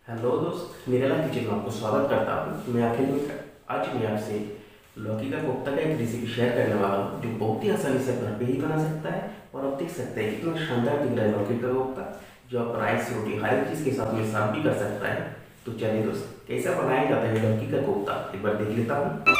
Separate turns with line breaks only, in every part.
Hello दोस्त, मेरे life kitchen में आपको स्वागत करता हूँ। मैं अखिल मित्र। आज मैं आपसे लौकी का कोफ्ता का एक रेसिपी शेयर करने वाला हूँ जो बहुत ही आसानी से घर पे ही बना सकता है। और आप देख सकते हैं कितना शानदार दिख रहा है लौकी का कोफ्ता, जो आप राइस, रोटी, हर एक चीज़ के साथ में सर्व भी कर सकता है। तो चलिए दोस्त, कैसा बनाया जाता है लौकी का कोफ्ता एक बार देख लेता हूँ।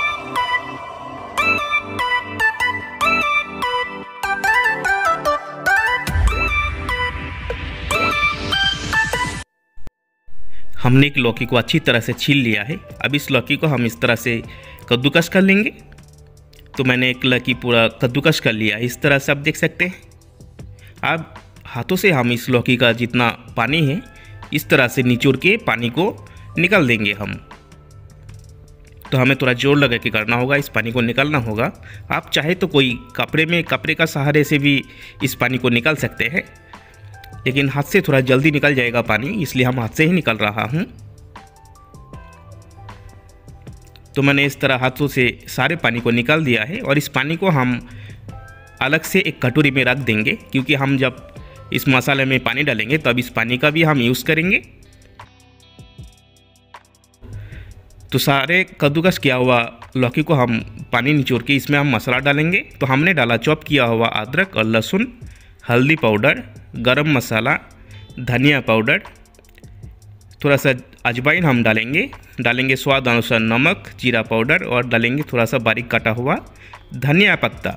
हमने एक लौकी को अच्छी तरह से छील लिया है। अब इस लौकी को हम इस तरह से कद्दूकस कर लेंगे। तो मैंने एक लौकी पूरा कद्दूकस कर लिया है, इस तरह से आप देख सकते हैं। अब हाथों से हम इस लौकी का जितना पानी है इस तरह से निचोड़ के पानी को निकाल देंगे हम। तो हमें थोड़ा जोर लगा के करना होगा, इस पानी को निकालना होगा। आप चाहे तो कोई कपड़े का सहारे से भी इस पानी को निकाल सकते हैं, लेकिन हाथ से थोड़ा जल्दी निकल जाएगा पानी, इसलिए हम हाथ से ही निकाल रहा हूँ। तो मैंने इस तरह हाथों से सारे पानी को निकाल दिया है और इस पानी को हम अलग से एक कटोरी में रख देंगे, क्योंकि हम जब इस मसाले में पानी डालेंगे तब इस पानी का भी हम यूज़ करेंगे। तो सारे कद्दूकस किया हुआ लौकी को हम पानी निचोड़ के इसमें हम मसाला डालेंगे। तो हमने डाला चॉप किया हुआ अदरक और लहसुन, हल्दी पाउडर, गरम मसाला, धनिया पाउडर, थोड़ा सा अजवाइन हम डालेंगे स्वाद अनुसार नमक, जीरा पाउडर और डालेंगे थोड़ा सा बारीक काटा हुआ धनिया पत्ता।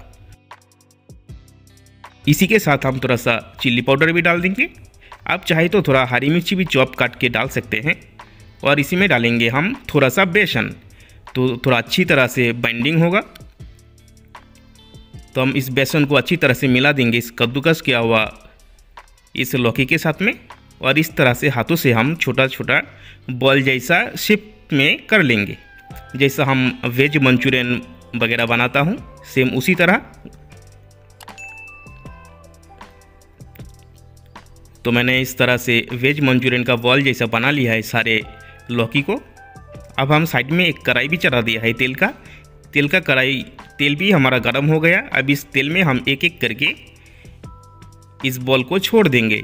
इसी के साथ हम थोड़ा सा चिल्ली पाउडर भी डाल देंगे। आप चाहे तो थोड़ा हरी मिर्ची भी चॉप काट के डाल सकते हैं। और इसी में डालेंगे हम थोड़ा सा बेसन, तो थोड़ा अच्छी तरह से बाइंडिंग होगा। तो हम इस बेसन को अच्छी तरह से मिला देंगे इस कद्दूकस किया हुआ इस लौकी के साथ में। और इस तरह से हाथों से हम छोटा छोटा बॉल जैसा शेप में कर लेंगे, जैसा हम वेज मंचूरियन वगैरह बनाता हूँ, सेम उसी तरह। तो मैंने इस तरह से वेज मंचूरियन का बॉल जैसा बना लिया है सारे लौकी को। अब हम साइड में एक कढ़ाई भी चढ़ा दिया है तेल भी हमारा गर्म हो गया। अब इस तेल में हम एक एक करके इस बॉल को छोड़ देंगे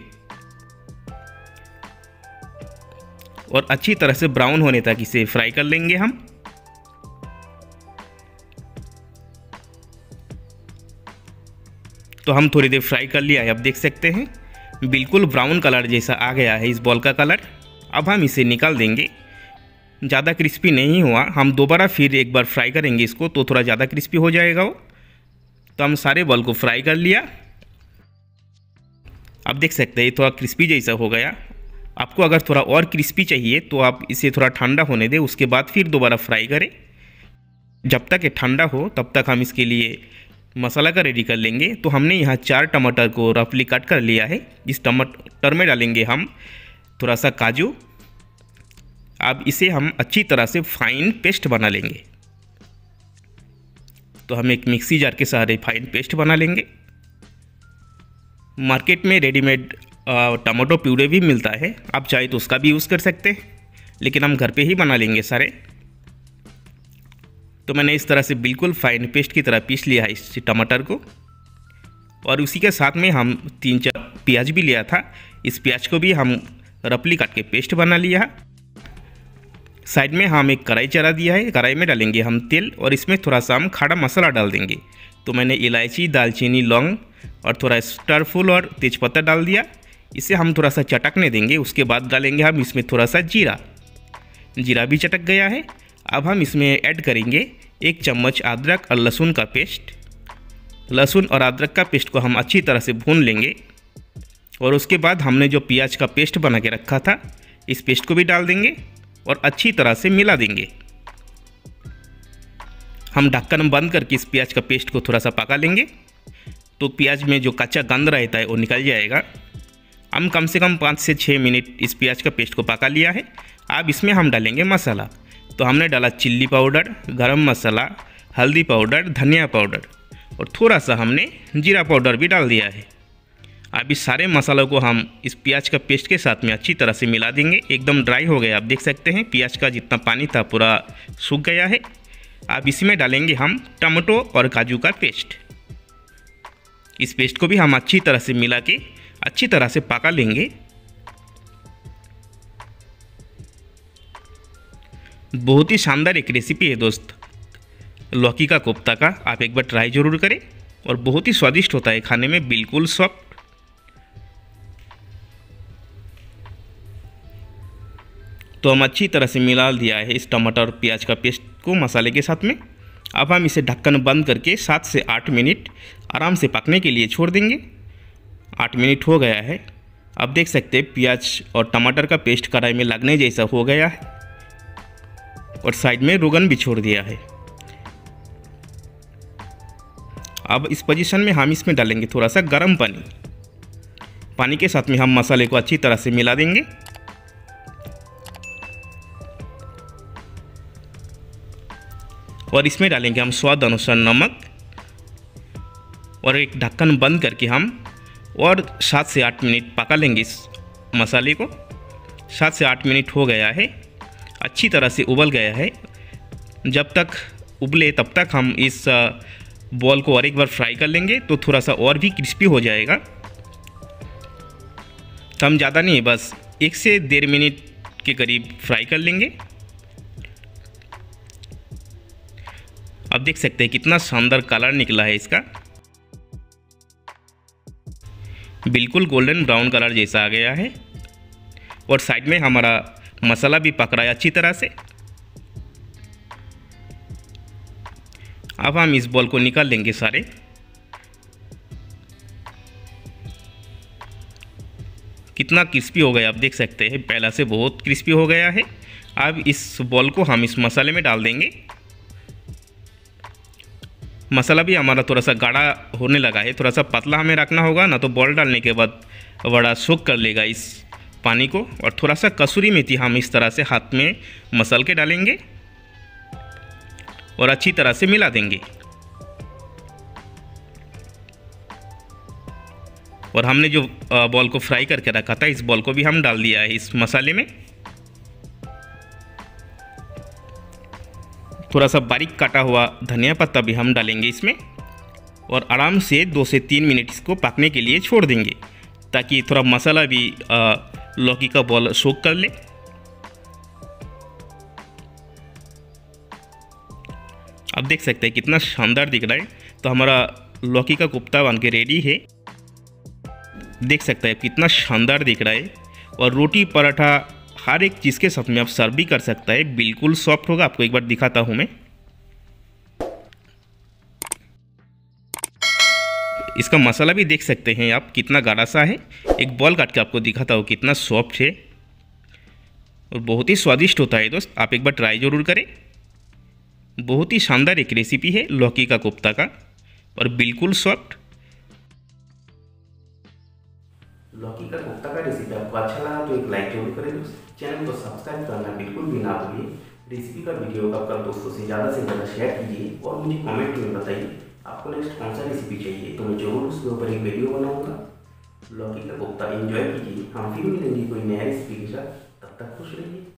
और अच्छी तरह से ब्राउन होने तक इसे फ्राई कर लेंगे हम। तो हम थोड़ी देर फ्राई कर लिया है, अब देख सकते हैं बिल्कुल ब्राउन कलर जैसा आ गया है इस बॉल का कलर। अब हम इसे निकाल देंगे। ज़्यादा क्रिस्पी नहीं हुआ, हम दोबारा फिर एक बार फ्राई करेंगे इसको, तो थोड़ा ज़्यादा क्रिस्पी हो जाएगा वो। तो हम सारे बॉल को फ्राई कर लिया। आप देख सकते हैं थोड़ा क्रिस्पी जैसा हो गया। आपको अगर थोड़ा और क्रिस्पी चाहिए तो आप इसे थोड़ा ठंडा होने दें, उसके बाद फिर दोबारा फ्राई करें। जब तक ये ठंडा हो तब तक हम इसके लिए मसाला का रेडी कर लेंगे। तो हमने यहाँ 4 टमाटर को रफली कट कर लिया है। इस टमाटर में डालेंगे हम थोड़ा सा काजू। अब इसे हम अच्छी तरह से फाइन पेस्ट बना लेंगे। तो हम एक मिक्सी जार के सहारे फाइन पेस्ट बना लेंगे। मार्केट में रेडीमेड टमाटो प्यूरे भी मिलता है, आप चाहे तो उसका भी यूज़ कर सकते हैं, लेकिन हम घर पे ही बना लेंगे सारे। तो मैंने इस तरह से बिल्कुल फाइन पेस्ट की तरह पीस लिया है इस टमाटर को। और उसी के साथ में हम 3-4 प्याज भी लिया था, इस प्याज को भी हम रफली काट के पेस्ट बना लिया। साइड में हम एक कढ़ाई चढ़ा दिया है, कढ़ाई में डालेंगे हम तेल और इसमें थोड़ा सा हम खड़ा मसाला डाल देंगे। तो मैंने इलायची, दालचीनी, लौंग और थोड़ा स्टार फूल और तेज़पत्ता डाल दिया। इसे हम थोड़ा सा चटकने देंगे। उसके बाद डालेंगे हम इसमें थोड़ा सा जीरा भी चटक गया है। अब हम इसमें ऐड करेंगे 1 चम्मच अदरक और लहसुन का पेस्ट। लहसुन और अदरक का पेस्ट को हम अच्छी तरह से भून लेंगे। और उसके बाद हमने जो प्याज का पेस्ट बना के रखा था इस पेस्ट को भी डाल देंगे और अच्छी तरह से मिला देंगे। हम ढक्कन बंद करके इस प्याज का पेस्ट को थोड़ा सा पका लेंगे, तो प्याज में जो कच्चा गंध रहता है वो निकल जाएगा। हम कम से कम 5 से 6 मिनट इस प्याज का पेस्ट को पका लिया है। अब इसमें हम डालेंगे मसाला। तो हमने डाला चिल्ली पाउडर, गरम मसाला, हल्दी पाउडर, धनिया पाउडर और थोड़ा सा हमने जीरा पाउडर भी डाल दिया है। अब इस सारे मसालों को हम इस प्याज का पेस्ट के साथ में अच्छी तरह से मिला देंगे। एकदम ड्राई हो गया, आप देख सकते हैं प्याज का जितना पानी था पूरा सूख गया है। अब इसमें डालेंगे हम टमाटो और काजू का पेस्ट। इस पेस्ट को भी हम अच्छी तरह से मिला के अच्छी तरह से पका लेंगे। बहुत ही शानदार एक रेसिपी है दोस्त, लौकी का कोफ्ता का। आप एक बार ट्राई ज़रूर करें और बहुत ही स्वादिष्ट होता है खाने में, बिल्कुल सॉफ्ट। तो हम अच्छी तरह से मिला दिया है इस टमाटर और प्याज का पेस्ट को मसाले के साथ में। अब हम इसे ढक्कन बंद करके 7 से 8 मिनट आराम से पकने के लिए छोड़ देंगे। 8 मिनट हो गया है। अब देख सकते हैं प्याज और टमाटर का पेस्ट कढ़ाई में लगने जैसा हो गया है और साइड में रोगन भी छोड़ दिया है। अब इस पोजीशन में हम इसमें डालेंगे थोड़ा सा गर्म पानी। पानी के साथ में हम मसाले को अच्छी तरह से मिला देंगे। और इसमें डालेंगे हम स्वाद अनुसार नमक और एक ढक्कन बंद करके हम और 7 से 8 मिनट पका लेंगे इस मसाले को। 7 से 8 मिनट हो गया है, अच्छी तरह से उबल गया है। जब तक उबले तब तक हम इस बॉल को और एक बार फ्राई कर लेंगे तो थोड़ा सा और भी क्रिस्पी हो जाएगा। तो हम ज़्यादा नहीं, बस 1 से 1.5 मिनट के करीब फ्राई कर लेंगे। अब देख सकते हैं कितना शानदार कलर निकला है इसका, बिल्कुल गोल्डन ब्राउन कलर जैसा आ गया है। और साइड में हमारा मसाला भी पक रहा है अच्छी तरह से। अब हम इस बॉल को निकाल लेंगे सारे। कितना क्रिस्पी हो गया आप देख सकते हैं, पहला से बहुत क्रिस्पी हो गया है। अब इस बॉल को हम इस मसाले में डाल देंगे। मसाला भी हमारा थोड़ा सा गाढ़ा होने लगा है, थोड़ा सा पतला हमें रखना होगा, ना तो बॉल डालने के बाद बड़ा सोख कर लेगा इस पानी को। और थोड़ा सा कसूरी मेथी हम इस तरह से हाथ में मसल के डालेंगे और अच्छी तरह से मिला देंगे। और हमने जो बॉल को फ्राई करके रखा था, इस बॉल को भी हम डाल दिया है इस मसाले में। थोड़ा सा बारीक काटा हुआ धनिया पत्ता भी हम डालेंगे इसमें और आराम से 2 से 3 मिनट इसको पकने के लिए छोड़ देंगे, ताकि थोड़ा मसाला भी लौकी का बॉल सोख कर ले। आप देख सकते हैं कितना शानदार दिख रहा है। तो हमारा लौकी का कोफ्ता बन के रेडी है। देख सकते हैं कितना शानदार दिख रहा है। और रोटी पराठा हर एक चीज़ के साथ में आप सर्व भी कर सकता है, बिल्कुल सॉफ्ट होगा। आपको एक बार दिखाता हूँ मैं। इसका मसाला भी देख सकते हैं आप कितना गाढ़ा सा है। एक बॉल काट के आपको दिखाता हूँ कितना सॉफ्ट है और बहुत ही स्वादिष्ट होता है दोस्त। आप एक बार ट्राई ज़रूर करें। बहुत ही शानदार एक रेसिपी है लौकी का कोफ्ता का और बिल्कुल सॉफ्ट।
लौकी का कोफ्ता का रेसिपी आपको अच्छा लगा तो एक लाइक जरूर करें दोस्त। चैनल को सब्सक्राइब करना बिल्कुल भी ना भूलिए। रेसिपी का वीडियो आप अपने दोस्तों से ज़्यादा शेयर कीजिए और मुझे कमेंट में बताइए आपको नेक्स्ट कौन सा रेसिपी चाहिए, तो मैं जरूर उसके ऊपर एक वीडियो बनाऊंगा। लौकी का कोफ्ता एंजॉय कीजिए। हम फिर मिलेंगे कोई नया रेसिपी के साथ, तब तक खुश रहिए।